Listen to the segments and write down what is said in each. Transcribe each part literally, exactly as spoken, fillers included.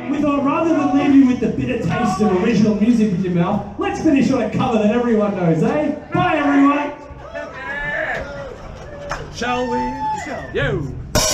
we thought rather than leave you with the bitter taste of original music in your mouth, let's finish on a cover that everyone knows, eh? Bye, everyone! Shall we? Shall. Yo!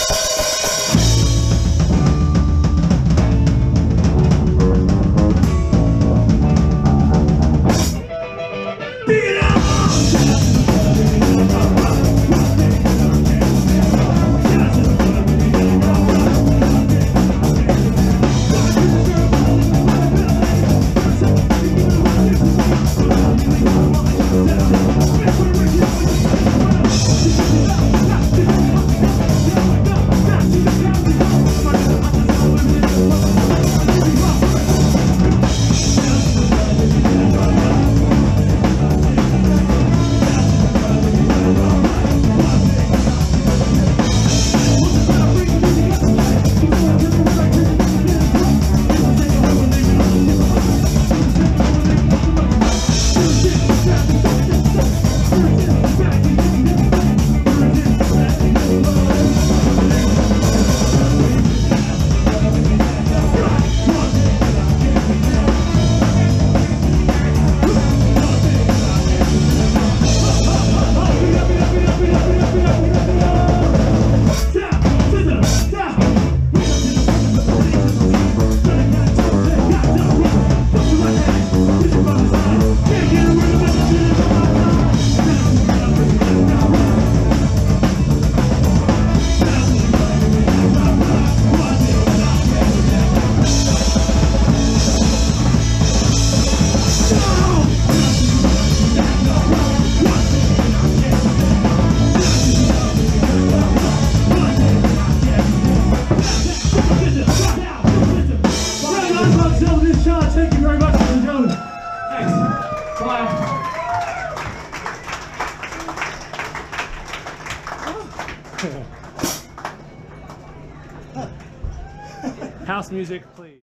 Discharge, thank you very much, ladies and gentlemen. Thanks. Bye. House music, please.